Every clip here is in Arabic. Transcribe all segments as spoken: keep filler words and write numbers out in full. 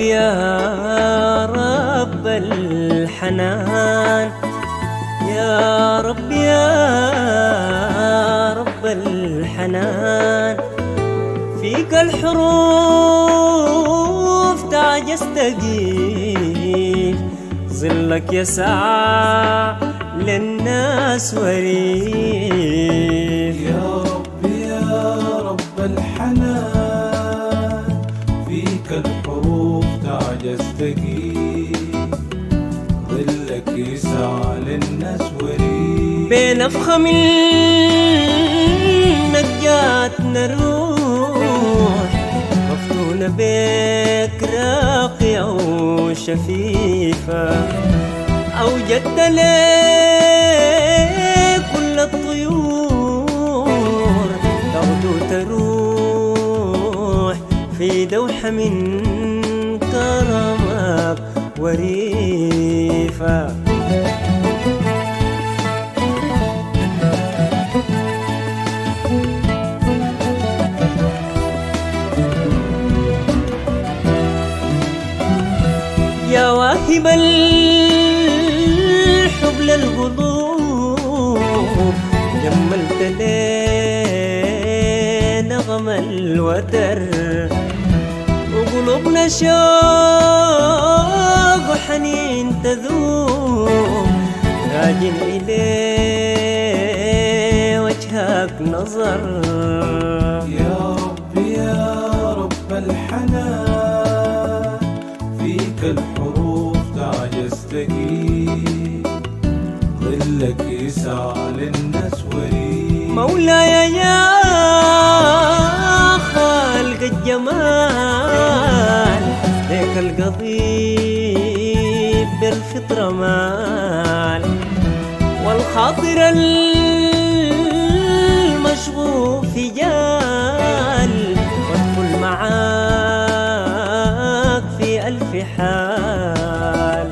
يا رب الحنان، يا رب يا رب الحنان، فيك الحروف تعجز تقيف، ظلك يسعى للناس وريف. يا رب يا رب الحنان، فيك الحروف تعجز تقيف، ظلك يسعى للناس وريف. بين أفخم النجاتنا الروح، مفتونة بك راقية وشفيفة، أوجدت لك كل الطيور تغدو تروح في دوحة من كرمك وريفة. يا واهب الحب للقلوب، جملت لنا نغم الوتر، وقلوبنا شوق وحنين تذوب، راجل إليه وجهك نظر. يا رب يا رب الحنان، فيك الحروف تعجز تقيف، ظلك يسعى للناس وريف. مولاي يا خالق الجمال، ليك القضيب بالفطرة مال، والخاطر المشغوف في جال، وادخل معاك في ألف حال.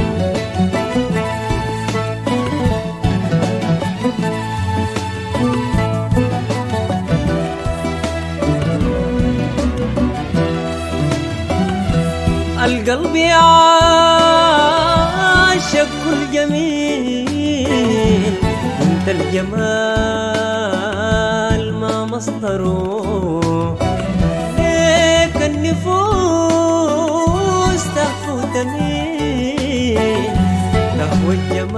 القلب يعشق كل جميل، انت الجمال ما مصدره، ليك النفوس تهفو تميل، تهوى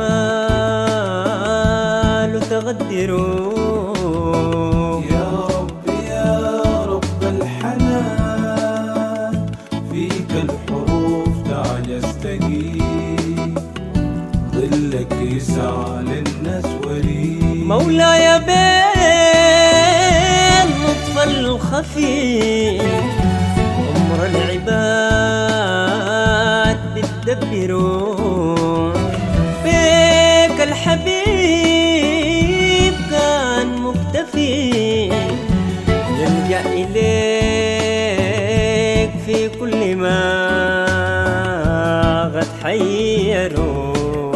الجمال تغدره. يا رب يا رب الحنان، فيك الحروف تعجز تقيف، ظلك يسعى للناس وريف. مولاي باللطف الخفي، عمر العباد بتدبروا، بك الحبيب كان مكتفي، يلجأ إليك في كل ما قد حيروا.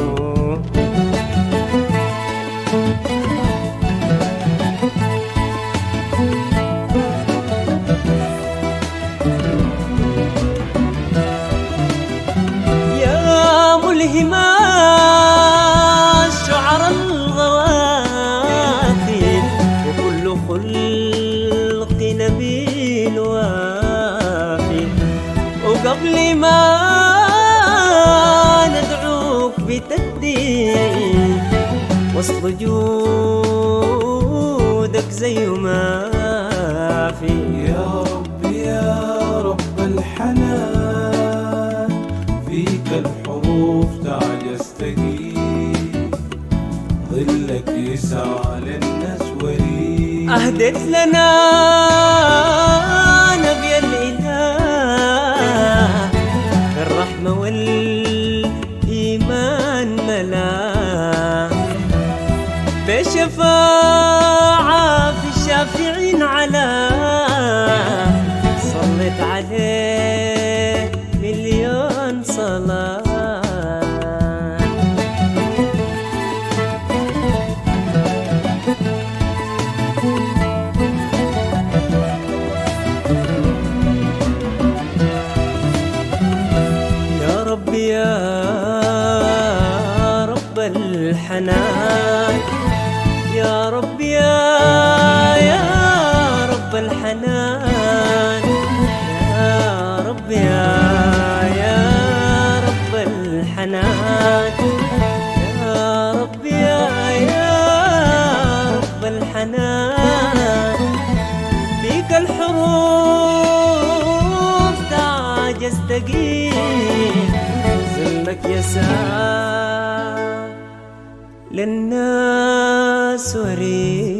يا ملهما شعر الغوافي، وكل خلق نبيل وافي، وقبل ما ندعوك بتدين، وصل جودك زي ما في. يا رب يا رب الحنان، فيك الحروف تعجز تقيف، ظلك يسعى للناس وريف. أهدت لنا نبي الإله، الرحمة والإيمان ملا، بشفاعة في الشافعين على، صلت عليه مليون صلاة. الحنان. يا رب يا يا رب الحنان، يا رب يا يا رب الحنان، يا رب يا يا رب الحنان. فيك الحروف تعجز تقيل، ظلك يسار للناس وريد.